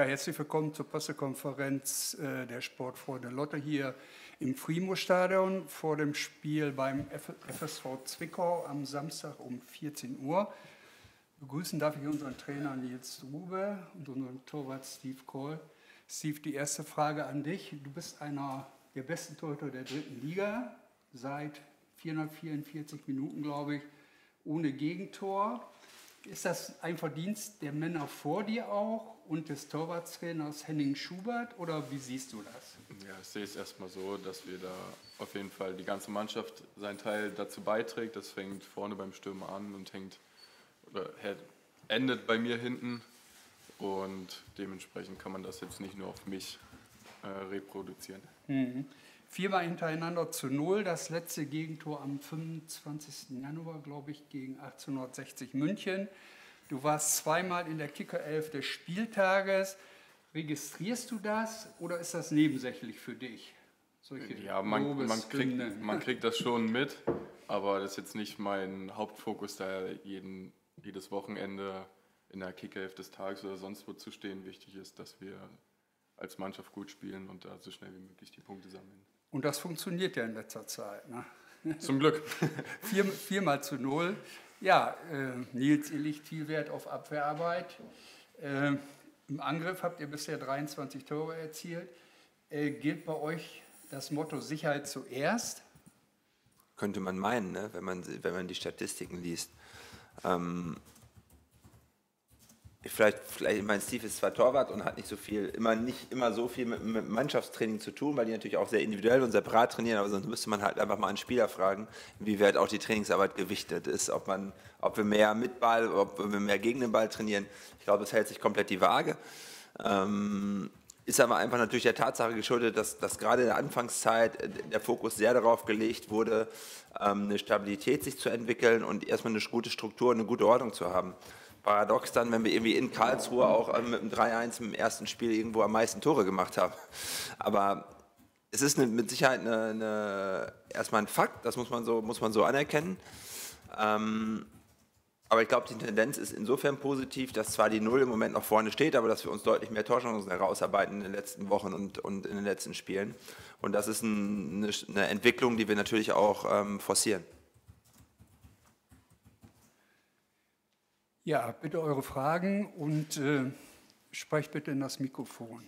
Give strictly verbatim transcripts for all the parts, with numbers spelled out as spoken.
Ja, herzlich willkommen zur Pressekonferenz äh, der Sportfreunde Lotte hier im Frimo-Stadion vor dem Spiel beim F S V Zwickau am Samstag um vierzehn Uhr. Begrüßen darf ich unseren Trainer Nils Rube und unseren Torwart Steve Kohl. Steve, die erste Frage an dich. Du bist einer der besten Torhüter der dritten Liga, seit vierhundertvierundvierzig Minuten, glaube ich, ohne Gegentor. Ist das ein Verdienst der Männer vor dir auch und des Torwarttrainers Henning Schubert oder wie siehst du das? Ja, ich sehe es erstmal so, dass wir da auf jeden Fall die ganze Mannschaft seinen Teil dazu beiträgt. Das fängt vorne beim Stürmer an und hängt oder endet bei mir hinten. Und dementsprechend kann man das jetzt nicht nur auf mich äh, reproduzieren. Mhm. Viermal hintereinander zu null, das letzte Gegentor am fünfundzwanzigsten Januar, glaube ich, gegen achtzehnhundertsechzig München. Du warst zweimal in der Kickerelf des Spieltages. Registrierst du das oder ist das nebensächlich für dich? Solche ja, man, man, kriegt, man kriegt das schon mit, aber das ist jetzt nicht mein Hauptfokus, da jeden, jedes Wochenende in der Kickerelf des Tages oder sonst wo zu stehen. Wichtig ist, dass wir als Mannschaft gut spielen und da so schnell wie möglich die Punkte sammeln. Und das funktioniert ja in letzter Zeit. Ne? Zum Glück. Vier, viermal zu null. Ja, äh, Nils, ihr legt viel Wert auf Abwehrarbeit. Äh, Im Angriff habt ihr bisher dreiundzwanzig Tore erzielt. Äh, gilt bei euch das Motto Sicherheit zuerst? Könnte man meinen, ne? wenn man, wenn man die Statistiken liest. Ähm, Vielleicht, vielleicht, ich meine, Steve ist zwar Torwart und hat nicht so viel, immer nicht immer so viel mit, mit Mannschaftstraining zu tun, weil die natürlich auch sehr individuell und separat trainieren, aber sonst müsste man halt einfach mal einen Spieler fragen, inwieweit auch die Trainingsarbeit gewichtet ist, ob man, ob wir mehr mit Ball, ob wir mehr gegen den Ball trainieren. Ich glaube, es hält sich komplett die Waage. Ähm, ist aber einfach natürlich der Tatsache geschuldet, dass, dass gerade in der Anfangszeit der Fokus sehr darauf gelegt wurde, ähm, eine Stabilität sich zu entwickeln und erstmal eine gute Struktur, eine gute Ordnung zu haben. Paradox dann, wenn wir irgendwie in Karlsruhe auch mit dem drei eins im ersten Spiel irgendwo am meisten Tore gemacht haben. Aber es ist eine, mit Sicherheit eine, eine, erstmal ein Fakt, das muss man so, muss man so anerkennen. Ähm, aber ich glaube, die Tendenz ist insofern positiv, dass zwar die Null im Moment noch vorne steht, aber dass wir uns deutlich mehr Torchancen herausarbeiten in den letzten Wochen und, und in den letzten Spielen. Und das ist ein, eine, eine Entwicklung, die wir natürlich auch ähm, forcieren. Ja, bitte eure Fragen und äh, sprecht bitte in das Mikrofon.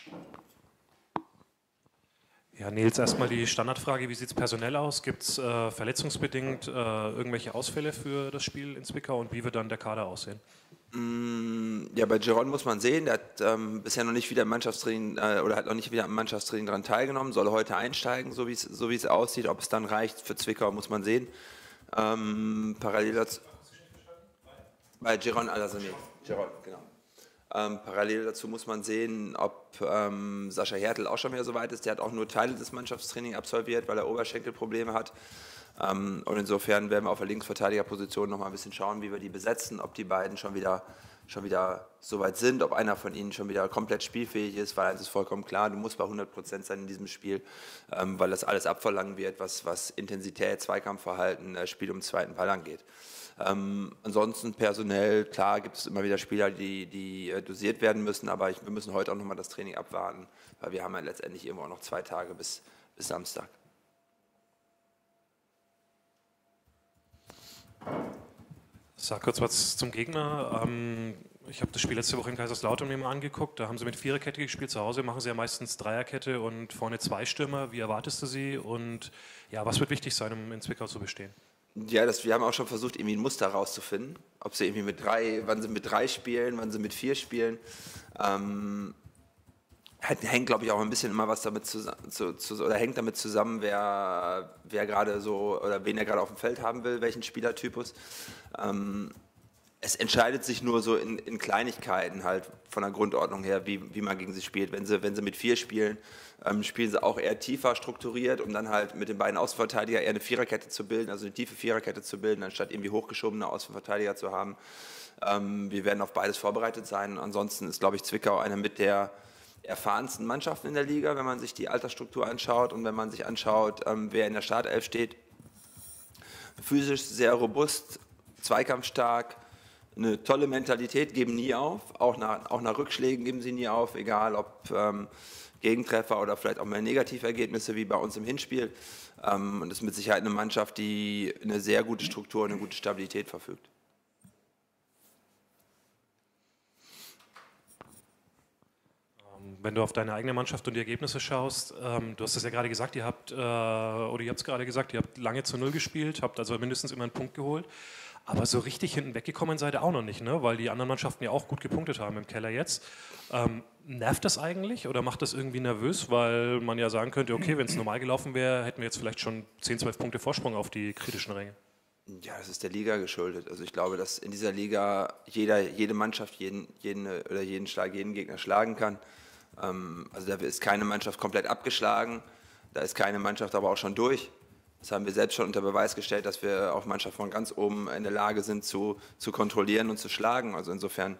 Ja, Nils, erstmal die Standardfrage, wie sieht es personell aus? Gibt es äh, verletzungsbedingt äh, irgendwelche Ausfälle für das Spiel in Zwickau und wie wird dann der Kader aussehen? Ja, bei Giron muss man sehen, der hat ähm, bisher noch nicht wieder im Mannschaftstraining äh, oder hat noch nicht wieder am Mannschaftstraining daran teilgenommen, soll heute einsteigen, so wie es so wie es aussieht. Ob es dann reicht für Zwickau, muss man sehen. Ähm, parallel dazu Bei Giron Alassane, Giron, genau. Ähm, parallel dazu muss man sehen, ob ähm, Sascha Hertel auch schon wieder so weit ist. Der hat auch nur Teile des Mannschaftstrainings absolviert, weil er Oberschenkelprobleme hat. Ähm, und insofern werden wir auf der Linksverteidigerposition noch mal ein bisschen schauen, wie wir die besetzen, ob die beiden schon wieder, schon wieder so weit sind, ob einer von ihnen schon wieder komplett spielfähig ist, weil eins ist vollkommen klar, du musst bei hundert Prozent sein in diesem Spiel, ähm, weil das alles abverlangen wird, was, was Intensität, Zweikampfverhalten, äh, Spiel um den zweiten Ball angeht. Ähm, ansonsten personell, klar gibt es immer wieder Spieler, die, die äh, dosiert werden müssen, aber ich, wir müssen heute auch nochmal das Training abwarten, weil wir haben ja letztendlich irgendwo auch noch zwei Tage bis, bis Samstag. Sag kurz was zum Gegner. Ähm, ich habe das Spiel letzte Woche in Kaiserslautern mir mal angeguckt, da haben sie mit Viererkette gespielt, zu Hause machen sie ja meistens Dreierkette und vorne zwei Stürmer. Wie erwartest du sie und ja, was wird wichtig sein, um in Zwickau zu bestehen? Ja, das, wir haben auch schon versucht, irgendwie ein Muster rauszufinden, ob sie irgendwie mit drei, wann sie mit drei spielen, wann sie mit vier spielen. Ähm, hängt, glaube ich, auch ein bisschen immer was damit zusammen, zu, zu, oder hängt damit zusammen, wer, wer gerade so, oder wen er gerade auf dem Feld haben will, welchen Spielertypus. Ähm, es entscheidet sich nur so in, in Kleinigkeiten halt von der Grundordnung her, wie, wie man gegen sie spielt. Wenn sie, wenn sie mit vier spielen, ähm, spielen sie auch eher tiefer strukturiert, um dann halt mit den beiden Außenverteidigern eher eine Viererkette zu bilden, also eine tiefe Viererkette zu bilden, anstatt irgendwie hochgeschobene Außenverteidiger zu haben. Ähm, wir werden auf beides vorbereitet sein. Ansonsten ist, glaube ich, Zwickau eine mit der erfahrensten Mannschaften in der Liga, wenn man sich die Altersstruktur anschaut und wenn man sich anschaut, ähm, wer in der Startelf steht. Physisch sehr robust, zweikampfstark, eine tolle Mentalität, geben nie auf, auch nach, auch nach Rückschlägen geben sie nie auf, egal ob ähm, Gegentreffer oder vielleicht auch mal Negativergebnisse wie bei uns im Hinspiel. Ähm, und das ist mit Sicherheit eine Mannschaft, die eine sehr gute Struktur und eine gute Stabilität verfügt. Wenn du auf deine eigene Mannschaft und die Ergebnisse schaust, ähm, du hast es ja gerade gesagt, ihr habt, äh, oder ihr habt es gerade gesagt, ihr habt lange zu Null gespielt, habt also mindestens immer einen Punkt geholt, aber so richtig hinten weggekommen seid ihr auch noch nicht, ne? Weil die anderen Mannschaften ja auch gut gepunktet haben im Keller jetzt. Ähm, nervt das eigentlich oder macht das irgendwie nervös, weil man ja sagen könnte, okay, wenn es normal gelaufen wäre, hätten wir jetzt vielleicht schon zehn, zwölf Punkte Vorsprung auf die kritischen Ränge? Ja, das ist der Liga geschuldet. Also ich glaube, dass in dieser Liga jeder, jede Mannschaft jeden, jeden, oder jeden, Schlag, jeden Gegner schlagen kann. Also da ist keine Mannschaft komplett abgeschlagen, da ist keine Mannschaft aber auch schon durch. Das haben wir selbst schon unter Beweis gestellt, dass wir auch Mannschaften von ganz oben in der Lage sind zu, zu kontrollieren und zu schlagen. Also insofern,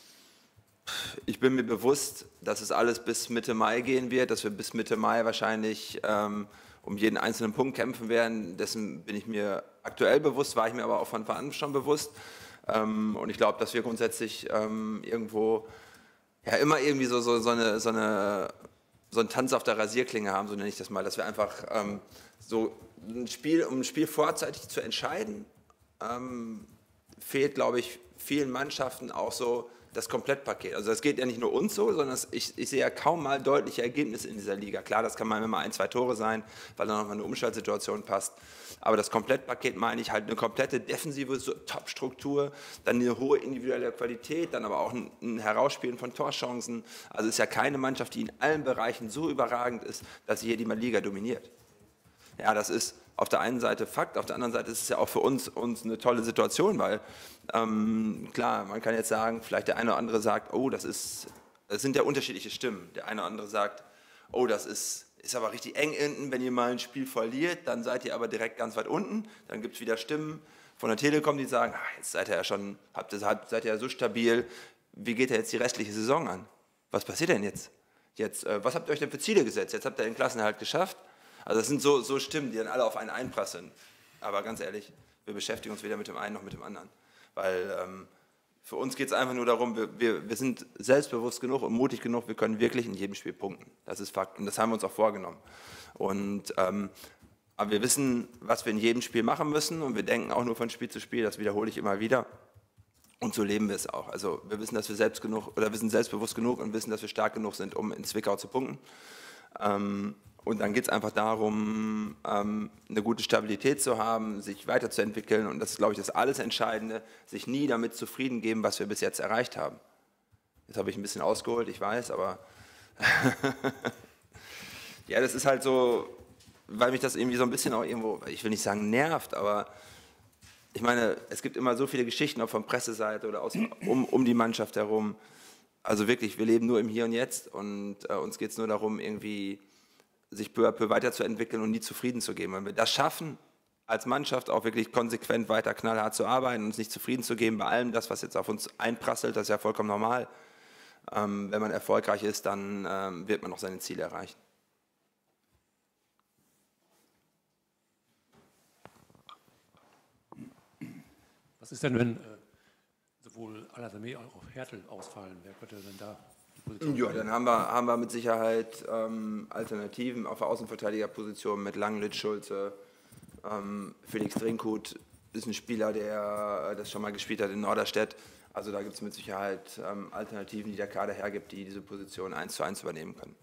ich bin mir bewusst, dass es alles bis Mitte Mai gehen wird, dass wir bis Mitte Mai wahrscheinlich ähm, um jeden einzelnen Punkt kämpfen werden. Dessen bin ich mir aktuell bewusst, war ich mir aber auch von Anfang an schon bewusst. Ähm, und ich glaube, dass wir grundsätzlich ähm, irgendwo ja immer irgendwie so, so, so, eine, so, eine, so einen Tanz auf der Rasierklinge haben, so nenne ich das mal, dass wir einfach ähm, so ein Spiel, um ein Spiel vorzeitig zu entscheiden, ähm, fehlt, glaube ich, vielen Mannschaften auch so das Komplettpaket. Also das geht ja nicht nur uns so, sondern ich, ich sehe ja kaum mal deutliche Ergebnisse in dieser Liga. Klar, das kann mal immer ein, zwei Tore sein, weil dann noch mal eine Umschaltsituation passt. Aber das Komplettpaket meine ich halt eine komplette defensive Top-Struktur, dann eine hohe individuelle Qualität, dann aber auch ein, ein Herausspielen von Torchancen. Also es ist ja keine Mannschaft, die in allen Bereichen so überragend ist, dass sie hier die Liga dominiert. Ja, das ist auf der einen Seite Fakt, auf der anderen Seite ist es ja auch für uns, uns eine tolle Situation, weil ähm, klar, man kann jetzt sagen, vielleicht der eine oder andere sagt, oh, das ist, das sind ja unterschiedliche Stimmen. Der eine oder andere sagt, oh, das ist, ist aber richtig eng hinten, wenn ihr mal ein Spiel verliert, dann seid ihr aber direkt ganz weit unten. Dann gibt es wieder Stimmen von der Telekom, die sagen, ach, jetzt seid ihr ja schon, habt, seid ihr ja so stabil, wie geht ihr jetzt die restliche Saison an? Was passiert denn jetzt? jetzt äh, was habt ihr euch denn für Ziele gesetzt? Jetzt habt ihr den Klassenerhalt geschafft. Also das sind so, so Stimmen, die dann alle auf einen einprasseln. Aber ganz ehrlich, wir beschäftigen uns weder mit dem einen noch mit dem anderen. Weil ähm, für uns geht es einfach nur darum, wir, wir, wir sind selbstbewusst genug und mutig genug, wir können wirklich in jedem Spiel punkten. Das ist Fakt und das haben wir uns auch vorgenommen. Und, ähm, aber wir wissen, was wir in jedem Spiel machen müssen und wir denken auch nur von Spiel zu Spiel, das wiederhole ich immer wieder. Und so leben wir es auch. Also wir wissen, dass wir selbst genug oder wir sind selbstbewusst genug und wissen, dass wir stark genug sind, um in Zwickau zu punkten. Ähm, Und dann geht es einfach darum, ähm, eine gute Stabilität zu haben, sich weiterzuentwickeln. Und das ist, glaube ich, das alles Entscheidende, sich nie damit zufrieden geben, was wir bis jetzt erreicht haben. Jetzt habe ich ein bisschen ausgeholt, ich weiß, aber ja, das ist halt so, weil mich das irgendwie so ein bisschen auch irgendwo, ich will nicht sagen nervt, aber ich meine, es gibt immer so viele Geschichten, auch von Presseseite oder aus, um, um die Mannschaft herum. Also wirklich, wir leben nur im Hier und Jetzt und äh, uns geht es nur darum, irgendwie sich peu à peu weiterzuentwickeln und nie zufrieden zu geben. Wenn wir das schaffen, als Mannschaft auch wirklich konsequent weiter knallhart zu arbeiten und uns nicht zufrieden zu geben bei allem das, was jetzt auf uns einprasselt, das ist ja vollkommen normal. Ähm, wenn man erfolgreich ist, dann ähm, wird man auch seine Ziele erreichen. Was ist denn, wenn äh, sowohl Al-Azami als auch Hertel ausfallen? Wer könnte denn da die Position Ja, dann haben wir, haben wir mit Sicherheit ähm, Alternativen auf der Außenverteidigerposition mit Langlitz, Schulze. Ähm, Felix Trinkhut ist ein Spieler, der das schon mal gespielt hat in Norderstedt. Also da gibt es mit Sicherheit ähm, Alternativen, die der Kader hergibt, die diese Position eins zu eins übernehmen können.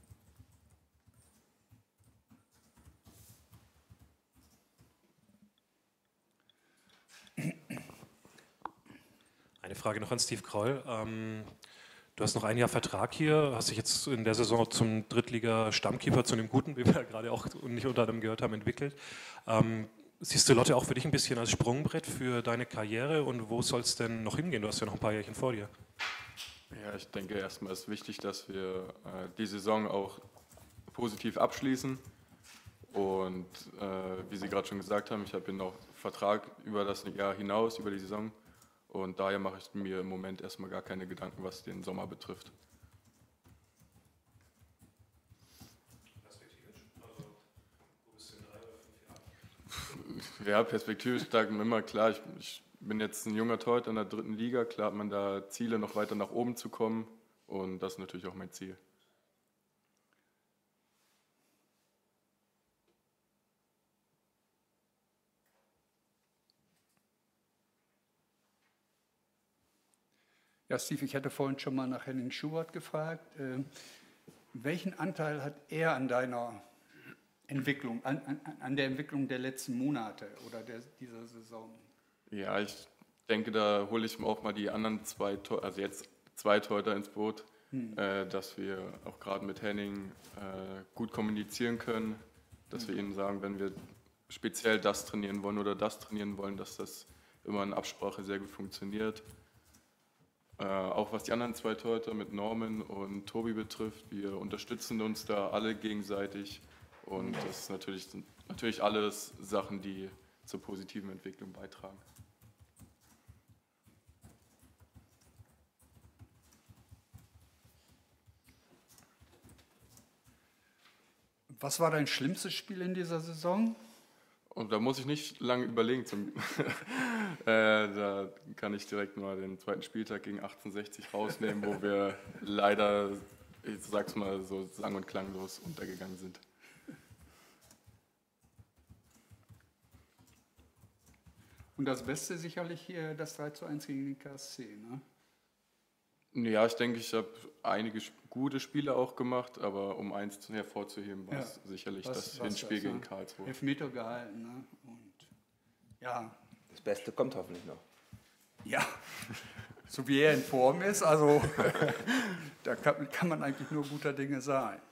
Eine Frage noch an Steve Kroll. Ähm, du hast noch ein Jahr Vertrag hier, hast dich jetzt in der Saison zum Drittliga-Stammkeeper, zu einem guten, wie wir ja gerade auch nicht unter anderem gehört haben, entwickelt. Ähm, siehst du Lotte auch für dich ein bisschen als Sprungbrett für deine Karriere und wo soll es denn noch hingehen? Du hast ja noch ein paar Jährchen vor dir. Ja, ich denke, erstmal ist wichtig, dass wir äh, die Saison auch positiv abschließen. Und äh, wie Sie gerade schon gesagt haben, ich habe hier noch Vertrag über das Jahr hinaus, über die Saison. Und daher mache ich mir im Moment erstmal gar keine Gedanken, was den Sommer betrifft. Perspektivisch? Also, wo bist du in drei oder fünf Jahren? Ja, perspektivisch sagen wir immer klar, ich, ich bin jetzt ein junger Torhüter in der dritten Liga. Klar hat man da Ziele, noch weiter nach oben zu kommen. Und das ist natürlich auch mein Ziel. Ja, Steve, ich hatte vorhin schon mal nach Henning Schubert gefragt. Äh, welchen Anteil hat er an deiner Entwicklung, an, an, an der Entwicklung der letzten Monate oder der, dieser Saison? Ja, ich denke, da hole ich mir auch mal die anderen zwei, Tor also jetzt zwei Torhüter ins Boot, hm. äh, dass wir auch gerade mit Henning äh, gut kommunizieren können, dass hm. wir ihm sagen, wenn wir speziell das trainieren wollen oder das trainieren wollen, dass das immer in Absprache sehr gut funktioniert. Äh, auch was die anderen zwei Torhüter mit Norman und Tobi betrifft, wir unterstützen uns da alle gegenseitig und das ist natürlich, sind natürlich alles Sachen, die zur positiven Entwicklung beitragen. Was war dein schlimmstes Spiel in dieser Saison? Und da muss ich nicht lange überlegen. Zum äh, da kann ich direkt mal den zweiten Spieltag gegen achtzehnhundertsechzig rausnehmen, wo wir leider, ich sag's mal so sang- und klanglos untergegangen sind. Und das Beste sicherlich hier das drei zu eins gegen den K S C, ne? Ja, ich denke, ich habe einige gute Spiele auch gemacht, aber um eins hervorzuheben, war es ja, sicherlich was, das Hinspiel das, gegen Karlsruhe. Elfmeter gehalten, ne? Und ja. Das Beste kommt hoffentlich noch. Ja, so wie er in Form ist, also da kann, kann man eigentlich nur guter Dinge sein.